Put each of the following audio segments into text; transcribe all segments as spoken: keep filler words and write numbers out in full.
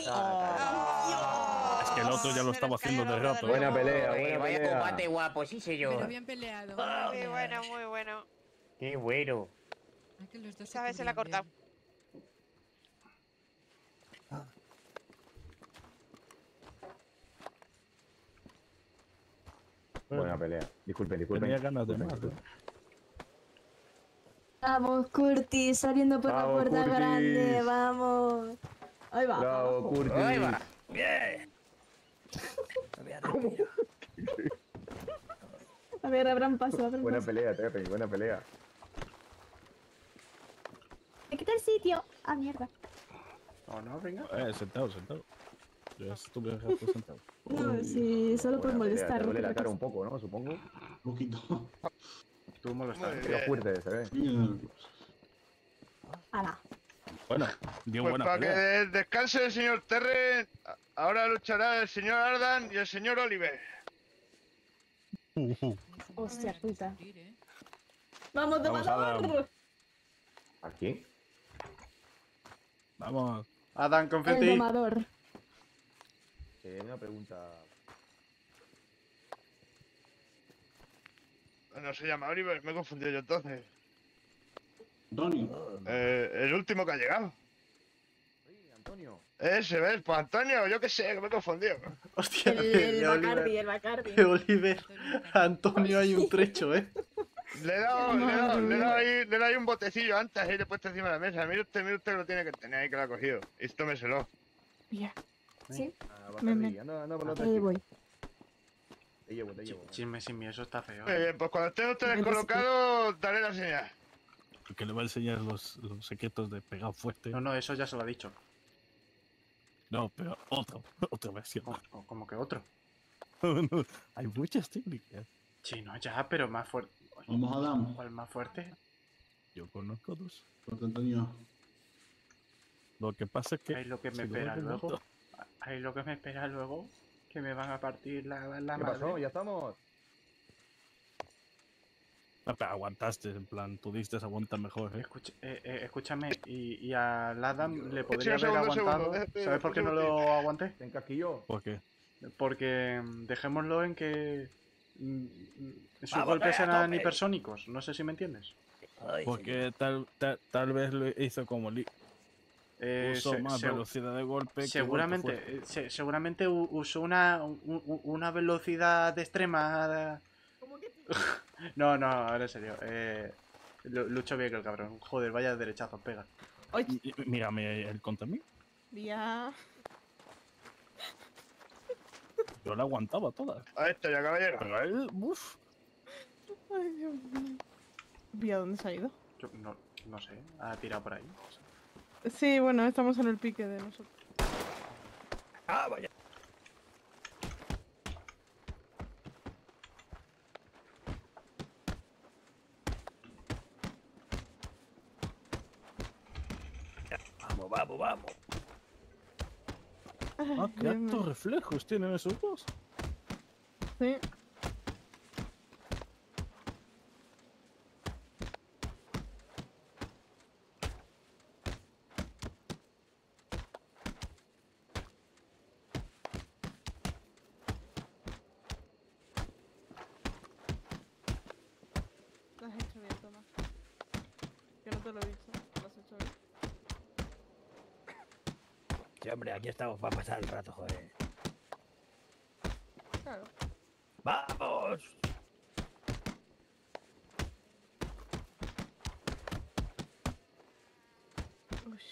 Oh. Es que el otro ya lo estaba haciendo de rato. Buena pelea, Ay, buena vaya pelea. combate guapo, sí señor. Pero bien peleado. Muy bueno, muy bueno. Qué bueno. Ay, que los dos Esa vez se la ha cortado. Buena pelea. Disculpen, disculpen. Tenía ganas de más. Disculpen. Vamos, Curtis, saliendo por Vamos, la puerta Curtis. grande, vamos. Ahí va. Bravo, Curtis. Ahí va. Bien. A ver, abran paso, abran Buena paso. pelea, Terry, buena pelea. Me quita el sitio. Ah, mierda. No, no, venga. Eh, sentado, sentado. Yo estuve un rato sentado. No, sí, solo por Buena pelea. molestar. Te duele la cara un poco, ¿no? Supongo. Un poquito. Tú molestas. Pero fuerte se ve. Ala. Bueno, dio Pues buena para que pelea. de- descanse el señor Terren, ahora luchará el señor Ardan y el señor Oliver. Uh, uh. Hostia puta. ¿eh? Vamos, Vamos, domador. ¿Aquí? Vamos. Adam, El confeti. domador. Eh, una pregunta. No se llama Oliver, me he confundido yo entonces. Antonio. Eh, el último que ha llegado. Sí, Antonio. Ese, ¿ves? Pues Antonio, yo qué sé, que me he confundido. Hostia, El, de, el de Bacardi, Oliver. el Bacardi. De Oliver. Antonio hay un trecho, ¿eh? Le he dado, le he dado, le he dado ahí, le he dado ahí un botecillo antes y le he puesto encima de la mesa. Mire usted, mire usted que lo tiene que tener ahí, que lo ha cogido. Y tómeselo. Ya. Sí, Ah, Me- Bacardi. me- Anda, anda por la otra ahí esquina. voy. Te llevo, te llevo. Chisme sin mí, eso está feo. Muy ¿eh? bien, pues cuando estén ustedes Yo no sé qué- colocados, daré la señal. Que le va a enseñar los, los secretos de pegar fuerte. No, no, eso ya se lo ha dicho. No, pero otro, otra versión. Como, como que otro. No, hay muchas técnicas. Sí, no, ya, pero más fuerte. Vamos, Adam. ¿Cuál más fuerte? Yo conozco dos. Fuerte, Antonio. Lo que pasa es que. Ahí lo que me si lo espera ves luego. muerto- Ahí lo que me espera luego. Que me van a partir la, la ¿Qué pasó? madre. ¿Ya estamos? Ah, pero aguantaste, en plan, tú diste aguanta mejor, ¿eh? Escucha- eh, eh, escúchame, y, y al Adam le podría un haber segundo, un aguantado. segundo, deje- ¿Sabes por qué no un lo aguanté? ¿Te encasquilló? ¿Por qué? Porque mm, dejémoslo en que mm, mm, sus Vamos, golpes a eran tope. hipersónicos. No sé si me entiendes. Ay, Porque tal, tal, tal vez lo hizo como Lee. Eh, Usó se- más se- velocidad de golpe. que seguramente, golpe fuerte. eh, se- seguramente u- usó una, u- u- una velocidad extrema. ¿Cómo que No, no, ahora en serio. Eh, lu- lucho bien que el cabrón. Joder, vaya derechazo, pega. Y- y- Mírame el contra mí. Ya. Yo la aguantaba toda. A esto ya, caballero. Pero él, uff. Ay, Dios mío. ¿Y a dónde se ha ido? Yo no, no sé, ha tirado por ahí. Sí, bueno, estamos en el pique de nosotros. Ah, vaya. Vamos, vamos, vamos. Ah, qué Dios mío. altos reflejos tienen esos dos. Sí. Lo has hecho bien, Tomás. Que no te lo he dicho. Lo has hecho bien. Sí, hombre, aquí estamos para pasar el rato, joder. Claro. ¡Vamos! Ush.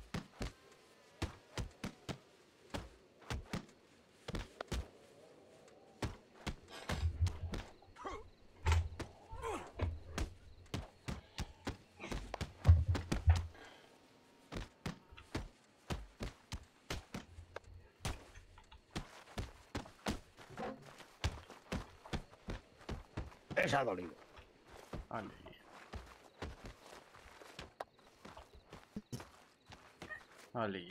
Esa ha dolido. Vale. Vale.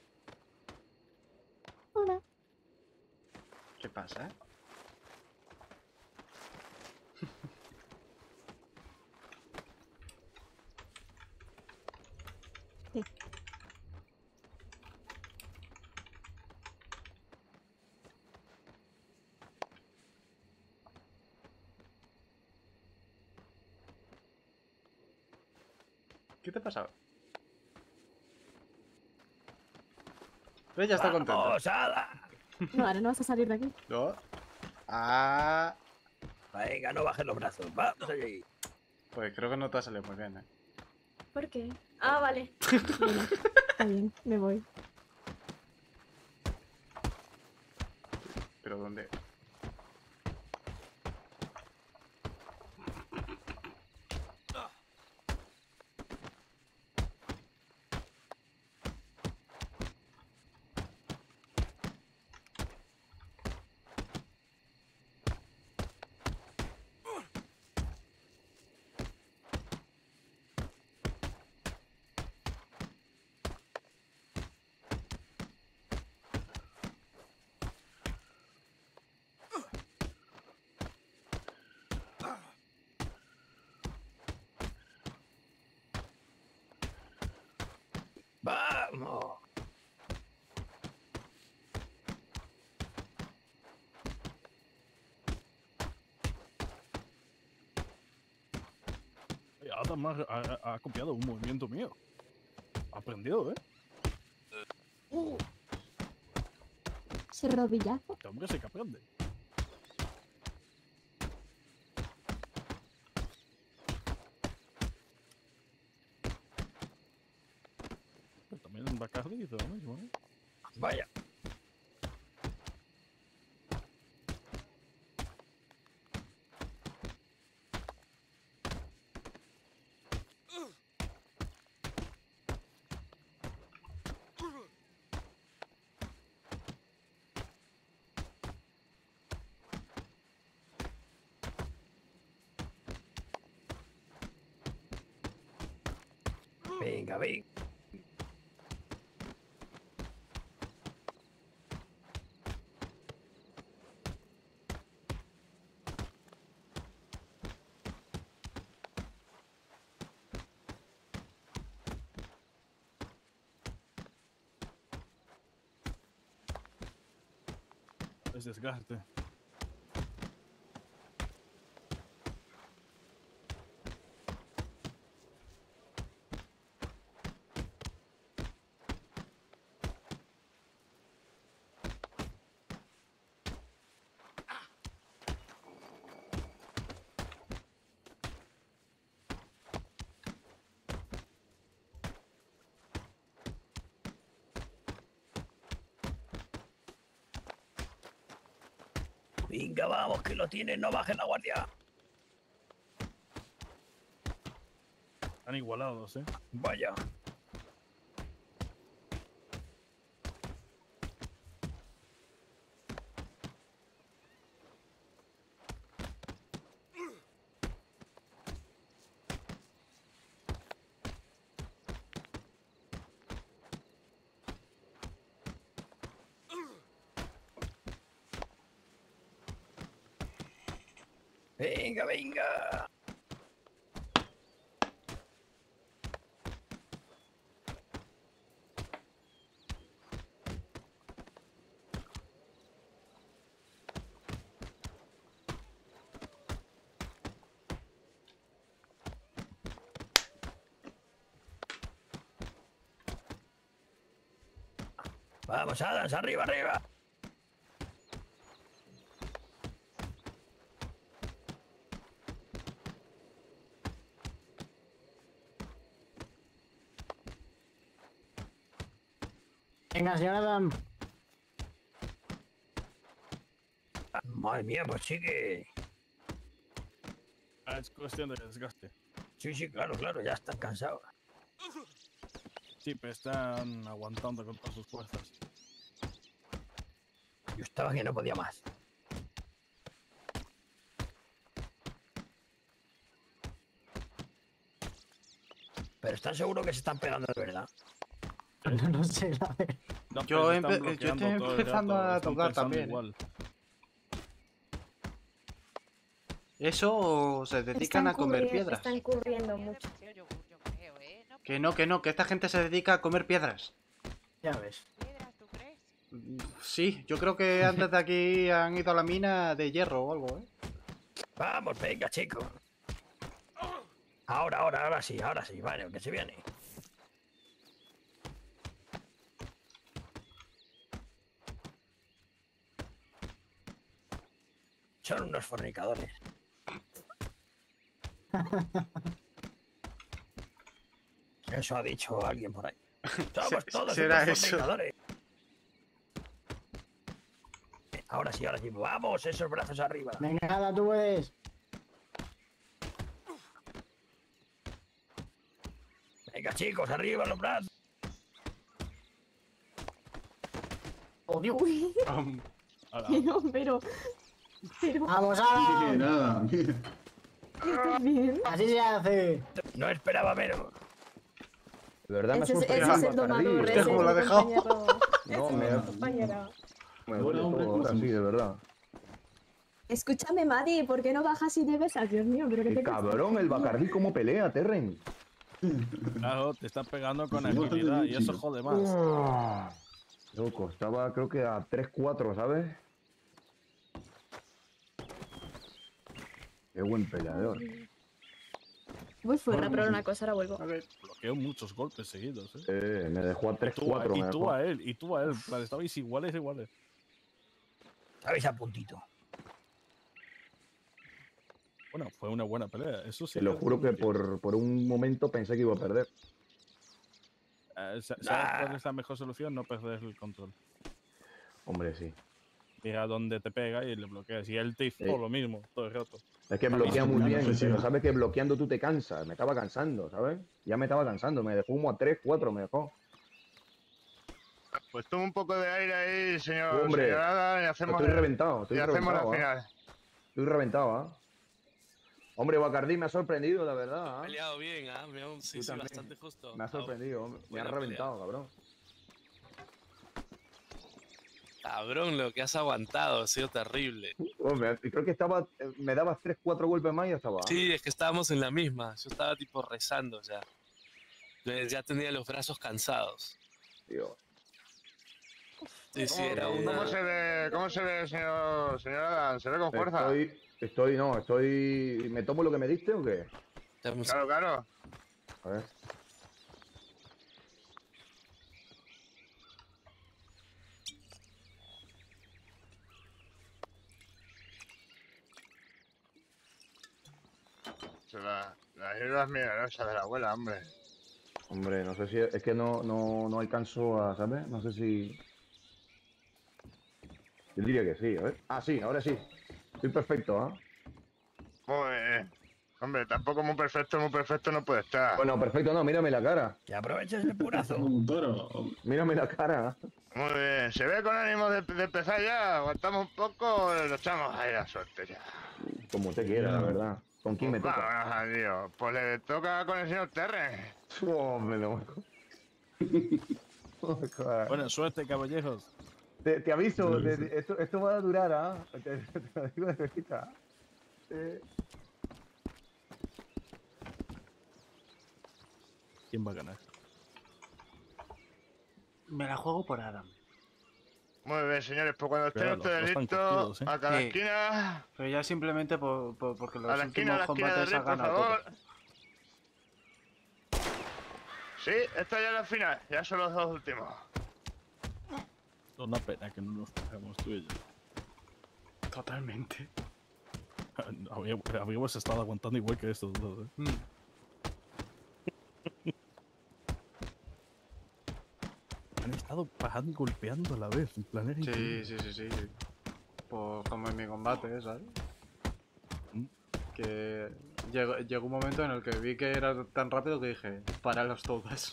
Hola. ¿Qué pasa? ¿Qué te ha pasado? Pues ya está contento. ¡Vamos, Ada! No, ahora no vas a salir de aquí. No. Ah, Venga, no bajes los brazos. Vamos allí. pues creo que no te ha salido muy bien, ¿eh? ¿Por qué? Ah, vale. Bueno, está bien, me voy. Pero ¿dónde? ¡Vamos! Oye, Adam ha, ha- ha copiado un movimiento mío. Ha aprendido, ¿eh? Ese rodillazo. Este hombre sí que aprende. Pero también en Bacardi hizo lo mismo, ¿eh? Vaya. Venga, venga. Es desgaste. Venga, vamos, que lo tienes, no bajes la guardia. Están igualados, ¿eh? Vaya. Venga, venga. Vamos, Adams, arriba, arriba. Venga, señor Adam. Madre mía, pues sí que... Ah, es cuestión de desgaste. Sí, sí, claro, claro, ya están cansados. Sí, pero están aguantando con todas sus fuerzas. Yo estaba que no podía más. Pero ¿están seguros que se están pegando de verdad? No, no sé, la verdad. No, Yo pero se están empe- yo bloqueando estoy todo el empezando rato, a están dudar pensando también, ¿eh? igual. ¿Eso o se dedican a comer curri- piedras? Están curriendo mucho. Que no, que no, que esta gente se dedica a comer piedras. Ya ves. Mm, Sí, yo creo que antes de aquí han ido a la mina de hierro o algo, ¿eh? Vamos, venga, chicos. Ahora, ahora, ahora sí, ahora sí, vale, que se viene. Son unos fornicadores. Eso ha dicho alguien por ahí. Somos Se- todos será unos eso. fornicadores. Ahora sí, ahora sí. Vamos, esos brazos arriba. Venga, nada, tú puedes. Venga, chicos, arriba los brazos. Oh, Dios. Uy, Um, Ala. pero, pero, pero, Vamos, Sí, Adam. nada, mira. ¿estás bien? Así se hace. No esperaba menos. De verdad me Ese, es- sorprendió, ese es el Bacardí. domador, Hostia, ese es cómo el lo ha dejado. compañero. Ese No, es me- el compañero. Me duele Bueno, todo, ahora hombre, sí, de verdad. Escúchame, Madi, ¿por qué no bajas y te besas? Dios mío, pero qué Qué te pasa? cabrón, el Bacardí cómo pelea, Terren. Claro, te están pegando con Sí, bastante agilidad y bien, eso chico. jode más. Loco, estaba creo que a tres cuatro, ¿sabes? Qué buen peleador. Voy fuera, pero una cosa, ahora vuelvo. a ver. Bloqueo muchos golpes seguidos, eh. Eh, me dejó a tres Tú, a- cuatro. y me tú dejó. a él, y tú a él. en plan, estabais iguales, iguales. Sabéis a puntito. Bueno, fue una buena pelea, eso sí. Te lo juro que por, por un momento pensé que iba a perder. Eh, sa- ¿Sabes Nah. cuál es la mejor solución? No perder el control. Hombre, sí. Mira dónde te pega y le bloqueas. Y él te hizo Sí. lo mismo todo el rato. Es que bloquea muy Claro, bien, sí, sí. pero sabes que bloqueando tú te cansas. Me estaba cansando, ¿sabes? Ya me estaba cansando. Me dejó como a tres cuatro, me dejó. Pues toma un poco de aire ahí, señor. Hombre, señor Adam, y hacemos, Estoy el- reventado, estoy y hacemos la reventado. ¿ah? final. Estoy reventado, ¿ah? Hombre, Bacardí me ha sorprendido, la verdad. ¿ah? peleado bien, ¿ah? Me ha- Sí, Tú sí, también. bastante justo. Me ha Ah, sorprendido, hombre. Me ha buena reventado, cabrón. Cabrón, lo que has aguantado, ha sido terrible. Hombre, creo que estaba. eh, Me dabas tres cuatro golpes más y ya estaba. Sí, es que estábamos en la misma. Yo estaba tipo rezando ya. Yo ya tenía los brazos cansados. Tío. Sí, sí, ¿Cómo, era cómo- una... cómo se ve, cómo se ve, señor, señor Adam? ¿Se ve con fuerza? Estoy. Estoy, no, estoy. ¿Me tomo lo que me diste o qué? Claro, claro. A ver. Se la, las hierbas milagrosas de la abuela, hombre. Hombre, no sé si. Es que no, no, no alcanzo a. ¿Sabes? No sé si. Yo diría que sí, a ver. Ah, sí, ahora sí. Estoy perfecto, ¿ah? Muy bien. Hombre, tampoco muy perfecto, muy perfecto no puede estar. Bueno, perfecto, no, mírame la cara. Que aproveches el purazo. Un toro. Mírame la cara. Muy bien. ¿Se ve con ánimo de, de empezar ya? ¿Aguantamos un poco? Lo echamos ahí a suerte ya. Como usted quiera, la verdad. ¿Con quién me Pues toca? vámonos al lío. Pues le toca con el señor Terren. Hombre, no. Buena suerte, caballeros. Te, te aviso, te- te- esto, esto va a durar, ¿ah? Te, te lo digo de cerquita. Eh, ¿Quién va a ganar? Me la juego por Adam. Muy bien, señores. Pues cuando estén Cuidado, ustedes los dos están listos, cogidos, ¿eh? a cada Sí. esquina, Pero ya simplemente por, por- porque los a la esquina, a últimos la esquina de combates ha Rick, por ganado favor. todo. Sí, esta ya es la final. Ya son los dos últimos. Es una pena que no nos pegamos tú y yo. Totalmente. Habíamos, habíamos estado aguantando igual que estos dos, ¿eh? Mm. Han estado pagando, golpeando a la vez. En plan, era Sí, increíble. sí, sí, sí. Pues como en mi combate, ¿sabes? Mm. Que llegó, llegó un momento en el que vi que era tan rápido que dije, paralas todas.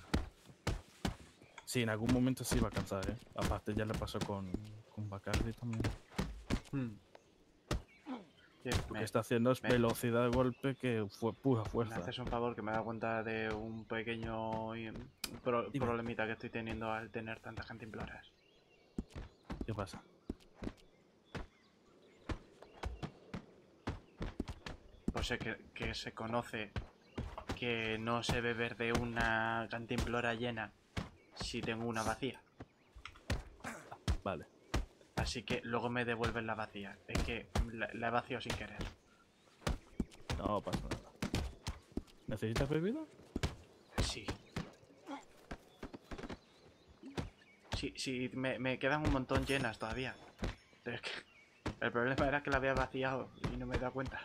Sí, en algún momento se iba a cansar, ¿eh? Aparte ya le pasó con, con Bacardi también. Mm. Que Lo que me, está haciendo es me- velocidad de golpe que fue pura me fuerza. haces un favor que me da cuenta de un pequeño y- pro- Dime. problemita que estoy teniendo al tener tanta gente implorar. ¿Qué pasa? Pues sé que, que se conoce que no sé beber de una cantimplora llena si tengo una vacía. Vale. Así que luego me devuelven la vacía. Es que la, la he vaciado sin querer. No pasa nada. ¿Necesitas bebida? Sí. Sí, sí, me, me quedan un montón llenas todavía. Pero es que el problema era que la había vaciado y no me he dado cuenta.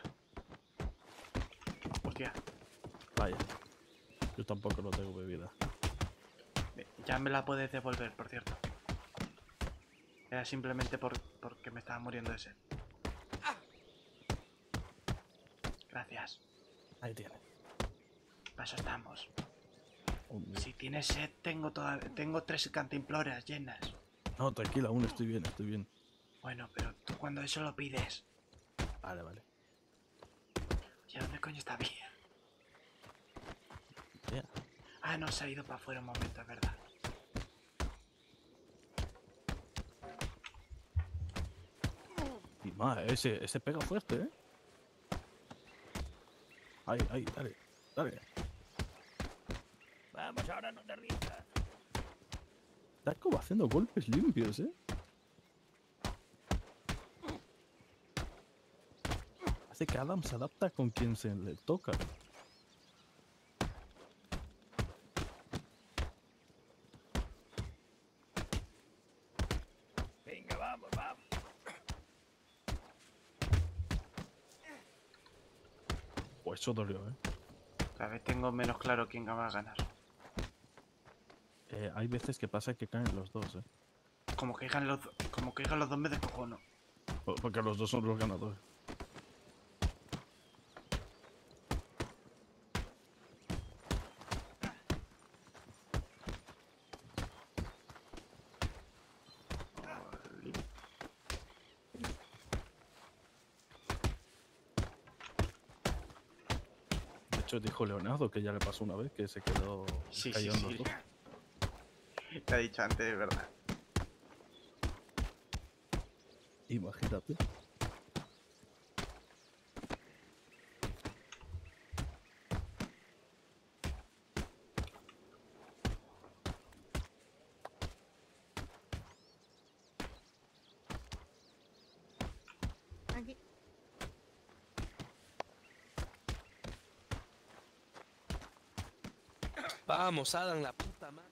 Hostia, Vaya. Yo tampoco no tengo bebida. eh, ya me la puedes devolver, por cierto. Era simplemente por, porque me estaba muriendo de sed. Gracias. Ahí tienes. Para eso estamos. Un- Si tienes sed, tengo toda, tengo tres cantimploras llenas. No, tranquila, aún estoy bien, estoy bien. Bueno, pero tú cuando eso lo pides. Vale, vale. ¿Y a dónde coño está Bea? Ya. Ah, no, se ha ido para afuera un momento, es verdad. Y más, ese, ese pega fuerte, ¿eh? Ahí, ahí, dale, dale. Vamos, ahora no te rindas. Está como haciendo golpes limpios, ¿eh? Hace que Adam se adapta con quien se le toca. Venga, vamos, vamos. Pues eso dolió, ¿eh? Cada vez tengo menos claro quién va a ganar. Eh, Hay veces que pasa que caen los dos, ¿eh? Como caigan los, como caigan los dos me descojono. Po- Porque los dos son los ganadores. De hecho, dijo Leonardo que ya le pasó una vez que se quedó Sí, sí, cayendo sí. los dos. Te he dicho antes, de verdad. Imagínate. Aquí. Vamos, Adam, la puta madre.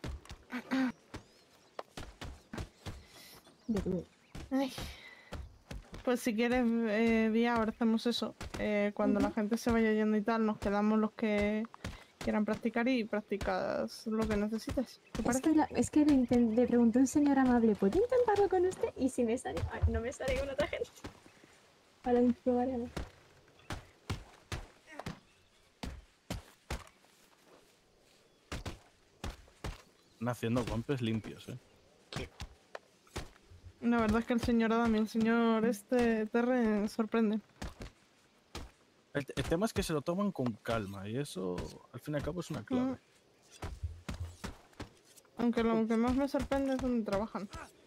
Ya tuve. Ay. Pues si quieres, eh, Bea, ahora hacemos eso. Eh, cuando la gente se vaya yendo y tal, nos quedamos los que quieran practicar y practicas lo que necesites. ¿Te Es parece? que, la- es que le, inten- le pregunté a un señor amable, ¿puedo intentarlo con usted? Y si me sale... Ay, no me sale con otra gente. Para probar a ver. Están haciendo golpes limpios, ¿eh? La verdad es que el señor Adam y el señor este Terre sorprenden. El, el tema es que se lo toman con calma y eso, al fin y al cabo, es una clave. Aunque lo que más me sorprende es donde trabajan.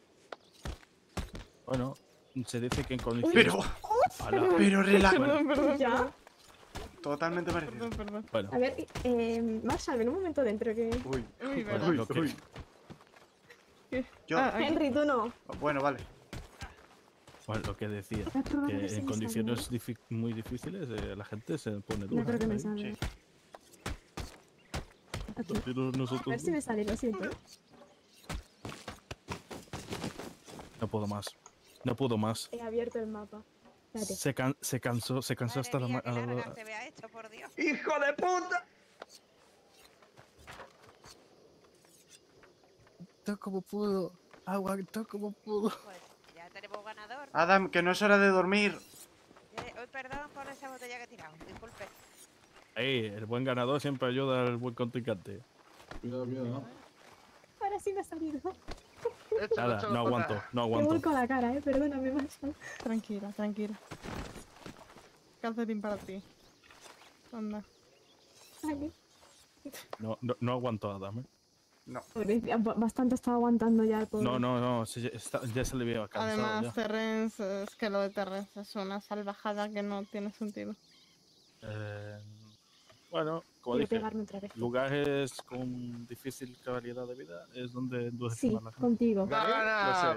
Bueno, se dice que en condiciones... Pero, Ala. pero relaja. Perdón, perdón. ¿Ya? Totalmente parecido. Perdón, perdón. Bueno, A ver, eh, Marshall, ven un momento dentro que... Uy, Uy, bueno, verdad. lo que- ¿Qué? yo. Ah, aquí. Henry, tú no. Bueno, vale. bueno, lo que decía, Voy a probar a que ver si en me condiciones difi- muy difíciles eh, la gente se pone sale. dura. No creo que me ¿eh? sale. Sí. Aquí. Pero A nosotros ver si me sale, lo siento. no puedo más. No puedo más. He abierto el mapa. Espérate. Se, can- se cansó, se cansó hasta la... ma- a la- ¡Hijo de puta! Aguantó como pudo. Aguantó como pudo. Pues ya tenemos ganador. Adam, que no es hora de dormir. Eh, oh, perdón por esa botella que he tirado. Disculpe. Ey, el buen ganador siempre ayuda al buen contrincante. Cuidado, cuidado. Ahora sí me ha salido. Échalo, Nada, échalo no para aguanto, atrás. no Te aguanto. vuelco la cara, eh. Perdóname, Marshall. Tranquila, tranquila. Calcetín para ti. Anda. Vale. No, no, no aguanto a Adam, ¿eh? Pobrecilla, ba- Bastante estaba aguantando ya el pobre. No, no, no, se- está- ya se le veía cansado. Además, ya. Terrence, es que lo de Terrence es una salvajada que no tiene sentido. Eh, bueno, como Quiero dije, pegarme otra vez. lugares con difícil calidad de vida es donde endurece Sí, más la gente. contigo. ¡Va a ganar! Lo sé.